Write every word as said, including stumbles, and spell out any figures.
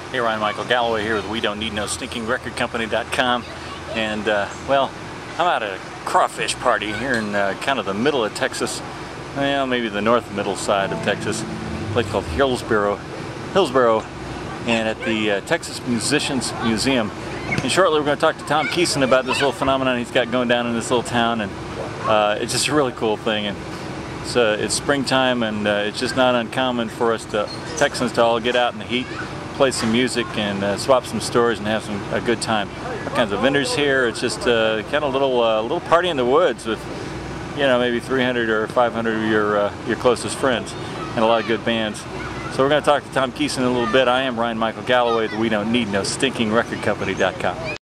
Hey, Ryan Michael Galloway here with We Don't Need No Stinking Record Company dot com, and uh, well, I'm at a crawfish party here in uh, kind of the middle of Texas, well, maybe the north middle side of Texas, a place called Hillsboro, Hillsboro, and at the uh, Texas Musicians Museum. And shortly we're going to talk to Tom Keeson about this little phenomenon he's got going down in this little town, and uh, it's just a really cool thing. And it's, uh, it's springtime, and uh, it's just not uncommon for us to Texans to all get out in the heat, play some music, and uh, swap some stories and have some a good time. All kinds of vendors here. It's just uh, kind of a little uh, little party in the woods with, you know, maybe three hundred or five hundred of your uh, your closest friends, and a lot of good bands. So we're going to talk to Tom Keeson in a little bit. I am Ryan Michael Galloway. We Don't Need No Stinking Record Company dot com.